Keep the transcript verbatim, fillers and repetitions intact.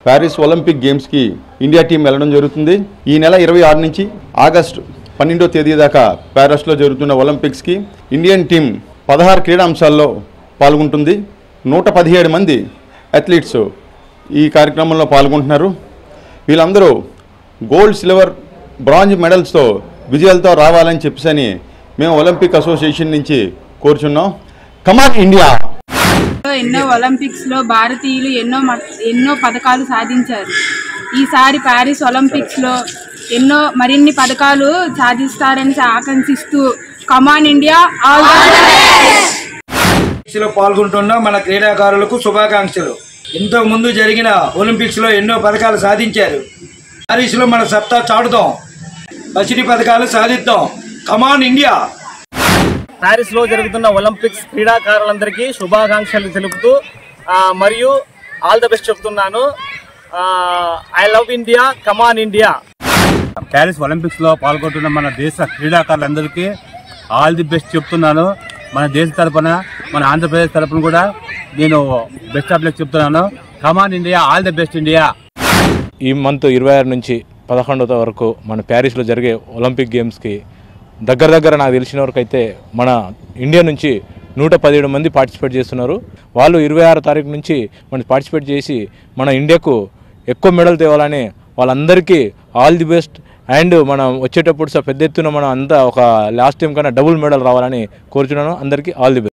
Paris Olympic గేమ్స్కి India team వెళ్ళడం జరుగుతుంది. ఈ నెల ఇరవై ఆరు నుంచి ఆగస్టు పన్నెండో తేదీ దాకా ప్యారిస్లో జరుగుతున్న ఒలింపిక్స్కి ఇండియన్ టీం పదహారు క్రీడా అంశాల్లో పాల్గొంటుంది. నూట పదిహేడు మంది అథ్లీట్స్ ఈ కార్యక్రమంలో పాల్గొంటున్నారు. వీళ్ళందరూ గోల్డ్, సిల్వర్, బ్రాంజ్ మెడల్స్తో విజయాలతో రావాలని చెప్పేసి మేము ఒలింపిక్ అసోసియేషన్ నుంచి కోరుచున్నాం. కమాన్ ఇండియా. ఎన్నో ఒలింపిక్స్ లో భారతీయులు ఎన్నో ఎన్నో పథకాలు సాధించారు. ఈసారి ప్యారిస్ ఒలింపిక్స్ లో ఎన్నో మరిన్ని పథకాలు సాధిస్తారని ఆకాంక్షిస్తూ కమాన్ ఇండియా ఆల్ లో పాల్గొంటున్న మన క్రీడాకారులకు శుభాకాంక్షలు. ఇంతకు ముందు జరిగిన ఒలింపిక్స్ లో ఎన్నో పథకాలు సాధించారు. ప్యారిస్ లో మన సత్తా చాటుదాం, పసిడి పథకాలు సాధిద్దాం. కమాన్ ఇండియా. ప్యారిస్ లో జరుగుతున్న ఒలింపిక్స్ క్రీడాకారులందరికీ శుభాకాంక్షలు తెలుపుతూ మరియు ఆల్ ద బెస్ట్ చెప్తున్నాను. I love India, come on India. Paris Olympics లో పాల్గొంటున్న మన దేశ క్రీడాకారులందరికీ ఆల్ ది బెస్ట్ చెప్తున్నాను. మన దేశ తరపున, మన ఆంధ్రప్రదేశ్ తరపున కూడా నేను బెస్ట్ ఆఫ్ లక్ చెప్తున్నాను. Come on India, all the best India. ఈ మంత్ ఇరవై ఆరు నుంచి పదకొండవ వరకు మన ప్యారిస్లో జరిగే ఒలింపిక్ గేమ్స్కి దగ్గర దగ్గర నాకు తెలిసిన వరకు అయితే మన ఇండియా నుంచి నూట పదిహేడు మంది పార్టిసిపేట్ చేస్తున్నారు. వాళ్ళు ఇరవై ఆరు తారీఖు నుంచి మనం పార్టిసిపేట్ చేసి మన ఇండియాకు ఎక్కువ మెడల్ తేవాలని వాళ్ళందరికీ ఆల్ ది బెస్ట్. అండ్ మనం వచ్చేటప్పుడు పెద్ద ఎత్తున మనం అంతా ఒక లాస్ట్ టైం కన్నా డబుల్ మెడల్ రావాలని కోరుచున్నాను. అందరికీ ఆల్ ది బెస్ట్.